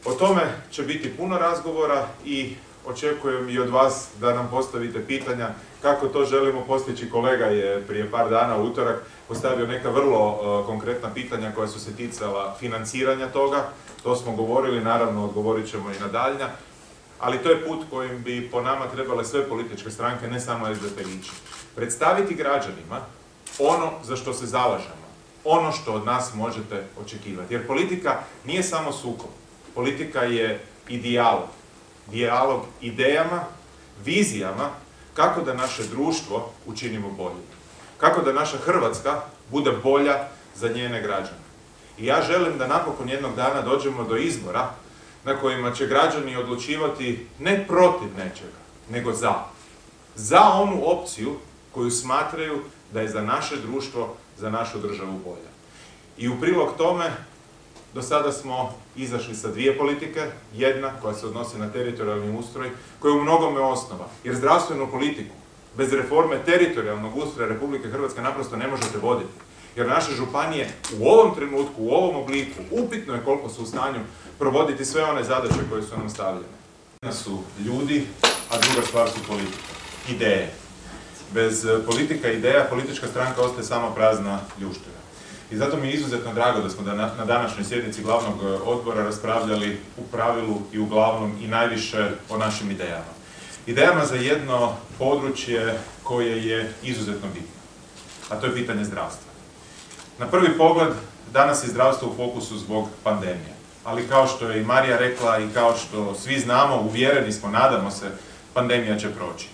O tome će biti puno razgovora i očekujem i od vas da nam postavite pitanja kako to želimo postići. Kolega je prije par dana, u utorak, postavio neka vrlo konkretna pitanja koja su se ticala financiranja toga. To smo govorili, naravno odgovorit ćemo i na daljnja, ali to je put kojim bi po nama trebale sve političke stranke, ne samo SDP ići. Predstaviti građanima ono za što se zalažemo, ono što od nas možete očekivati. Jer politika nije samo sukob, politika je i dijalog. Dijalog idejama, vizijama kako da naše društvo učinimo boljim. Kako da naša Hrvatska bude bolja za njene građane. I ja želim da napokon jednog dana dođemo do izbora na kojima će građani odlučivati ne protiv nečega, nego za. Za onu opciju koju smatraju da je za naše društvo, za našu državu bolja. I u prilog tome, do sada smo izašli sa dvije politike. Jedna koja se odnosi na teritorijalni ustroj, koja je u mnogome osnova. Jer zdravstvenu politiku bez reforme teritorijalnog ustroja Republike Hrvatske naprosto ne možete voditi. Jer naše županije u ovom trenutku, u ovom obliku, upitno je koliko su u stanju provoditi sve one zadaće koje su nam stavljene. Jedna su ljudi, a druga stvar su politika. Ideje. Bez politika i ideja, politička stranka ostaje samo prazna ljuštura. I zato mi je izuzetno drago da smo na današnjoj sjednici Glavnog odbora raspravljali u pravilu i uglavnom i najviše o našim idejama. Idejama za jedno područje koje je izuzetno bitno, a to je pitanje zdravstva. Na prvi pogled, danas je zdravstvo u fokusu zbog pandemije. Ali kao što je i Matija rekla i kao što svi znamo, uvjereni smo, nadamo se, pandemija će proći.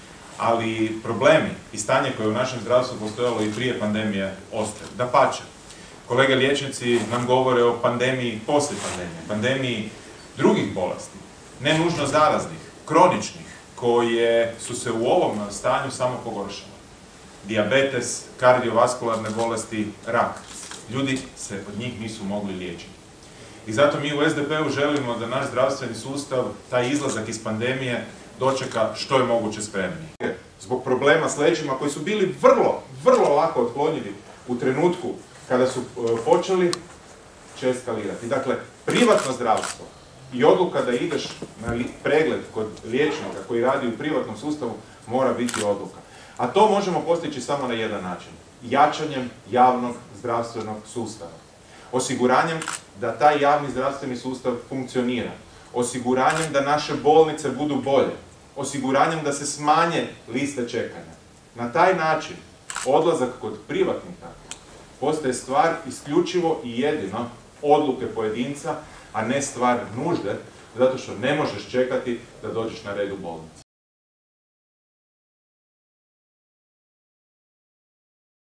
Ali problemi i stanje koje je u našem zdravstvu postojalo i prije pandemije ostaje. Dapače, kolege liječnici nam govore o pandemiji poslije pandemije, pandemiji drugih bolesti, ne nužno zaraznih, kroničnih, koje su se u ovom stanju samo pogoršale. Dijabetes, kardiovaskularne bolesti, rak. Ljudi se od njih nisu mogli liječiti. I zato mi u SDP-u želimo da naš zdravstveni sustav, taj izlazak iz pandemije, dočeka što je moguće spremniji. Zbog problema s leđima koji su bili vrlo lako otklonjivi u trenutku kada su počeli, će eskalirati. Dakle, privatno zdravstvo i odluka da ideš na pregled kod liječnika koji radi u privatnom sustavu mora biti odluka. A to možemo postići samo na jedan način. Jačanjem javnog zdravstvenog sustava. Osiguranjem da taj javni zdravstveni sustav funkcionira. Osiguranjem da naše bolnice budu bolje. Osiguranjem da se smanje liste čekanja. Na taj način odlazak kod privatnika postaje stvar isključivo i jedino odluke pojedinca, a ne stvar nužde, zato što ne možeš čekati da dođeš na red u bolnici.